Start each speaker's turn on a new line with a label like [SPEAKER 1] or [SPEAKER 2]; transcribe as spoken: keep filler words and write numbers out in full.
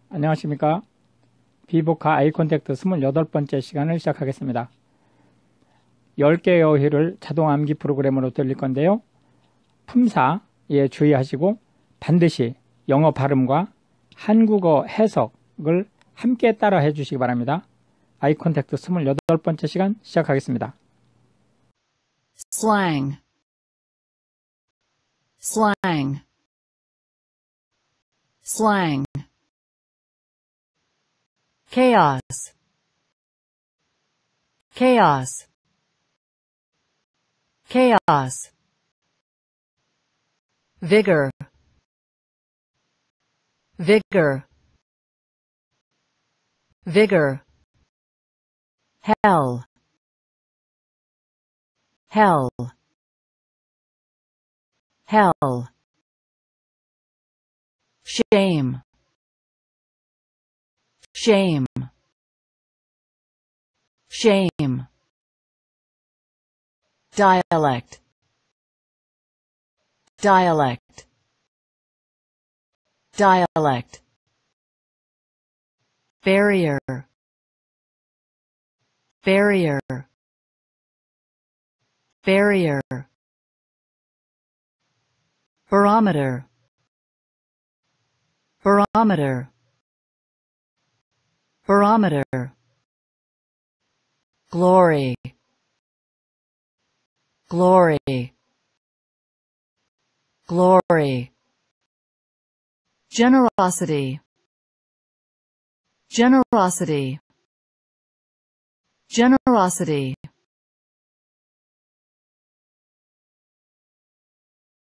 [SPEAKER 1] 안녕하십니까. 비보카 아이 컨택트 스물여덟 번째 시간을 시작하겠습니다. 열 개의 어휘를 자동 암기 프로그램으로 들릴 건데요. 품사에 주의하시고 반드시 영어 발음과 한국어 해석을 함께 따라 해주시기 바랍니다. 아이 컨택트 스물여덟 번째 시간 시작하겠습니다.
[SPEAKER 2] slang, slang, slang, chaos, chaos, chaos, vigor, vigor, vigor, hell, hell, hell, shame, shame, shame, dialect, dialect, dialect, barrier, barrier, barrier, barometer, barometer, barometer, glory, glory, glory, generosity, generosity, generosity,